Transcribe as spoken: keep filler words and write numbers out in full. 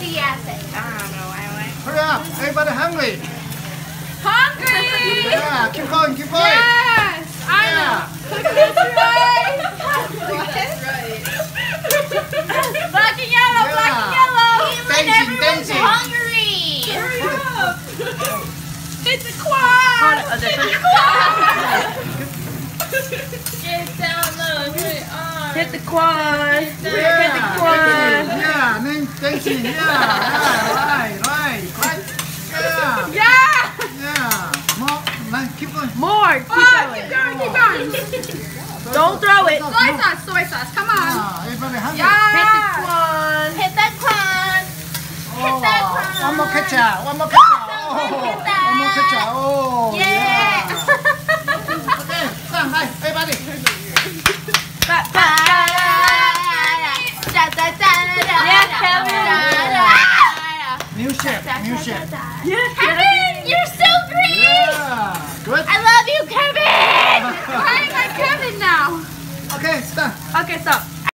enthusiastic. I don't know why. why. Hurry up! Everybody hungry! Hungry! Yeah, keep going, keep going! Yes! I Yeah. know! That's right! That's right. Black and yellow! Yeah. Black and yellow! Dancing, Everyone's dancing. hungry! Hurry up. Hit the quad! Oh, Hit different- the quad! Get down low. Hit on. Hit the quad! Yeah, Hit the quad! yeah, then dancing, yeah, yeah, right, right, right, yeah, Yeah! yeah, more, man, keep going. More! Keep Ah, going! Keep going! Keep going! Don't throw it! Soy sauce! Soy sauce! Come on! Yeah, everybody hungry. Yeah! Hit the quad! Hit that quad! Oh, that one. one more ketchup, one more ketchup. Oh, Hit that. one more ketchup. Oh, Yeah! Okay, stand by, everybody. Ba- ba- da- da- da- da- Yes, Kevin! New chef, new chef. Yes, Kevin! You're so great! Yeah, good. I love you, Kevin! Why am I Kevin now? Okay, stop. Okay, stop.